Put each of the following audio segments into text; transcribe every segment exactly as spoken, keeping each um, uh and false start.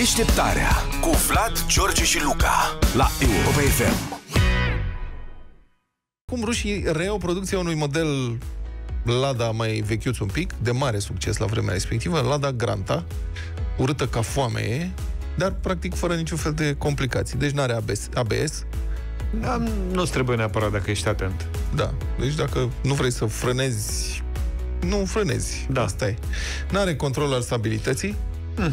Deșteptarea cu Vlad, George și Luca la Europa F M. Cum rușii reiau producția unui model Lada mai vechiuț un pic, de mare succes la vremea respectivă, Lada Granta, urâtă ca foame, dar practic fără niciun fel de complicații. Deci n-are A B S. Da, nu-ți trebuie neapărat dacă ești atent. Da, deci dacă nu vrei să frânezi, nu frânezi. Da. Asta e. N-are control al stabilității. Hmm.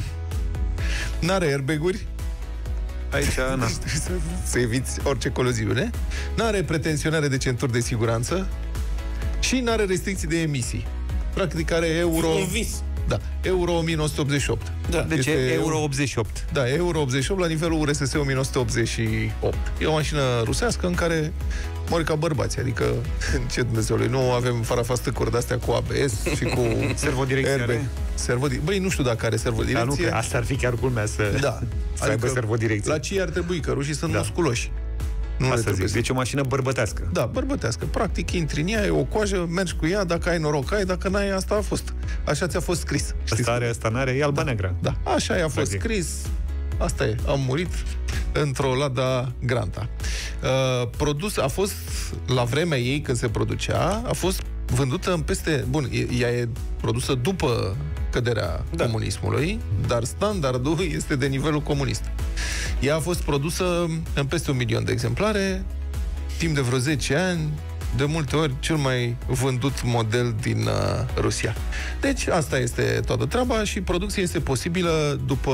N-are airbag-uri. Aici, na. să, să eviți orice coloziune. N-are pretenționare de centuri de siguranță și n-are restricții de emisii. Practic are Euro... Un vis. Da, Euro o mie nouă sute optzeci și opt. Da. Deci este Euro optzeci și opt. Da, Euro optzeci și opt la nivelul U R S S o mie nouă sute optzeci și opt. E o mașină rusească în care mori ca bărbați, adică ce Dumnezeului, nu avem farafastăcuri de-astea cu A B S și cu servodirecție. Servodi... Băi, nu știu dacă are servodirecție. Dar nu, că asta ar fi chiar culmea să, da. să adică aibă servodirecție. La ce ar trebui, că rușii sunt da. musculoși. Nu asta zic, deci o mașină bărbătească. Da, bărbătească. Practic, intri în ea, e o coajă, mergi cu ea, dacă ai noroc, ai, dacă n-ai, asta a fost. Așa ți-a fost scris. Asta are, asta n-are, e alba-neagră. Da, așa i-a fost scris. Asta e, am murit într-o Lada Granta. Uh, produs, a fost, la vremea ei, când se producea, a fost vândută în peste... Bun, ea e produsă după căderea da. comunismului, dar standardul este de nivelul comunist. Ea a fost produsă în peste un milion de exemplare, timp de vreo zece ani, de multe ori cel mai vândut model din uh, Rusia. Deci asta este toată treaba și producția este posibilă după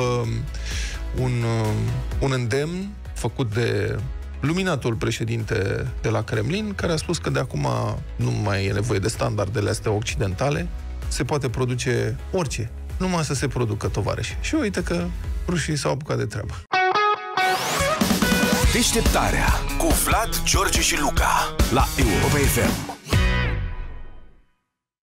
un, uh, un îndemn făcut de luminatul președinte de la Kremlin, care a spus că de acum nu mai e nevoie de standardele astea occidentale, se poate produce orice, numai să se producă, tovarăși. Și uite că rușii s-au apucat de treabă. Deșteptarea cu Vlad, George și Luca la Europa F M.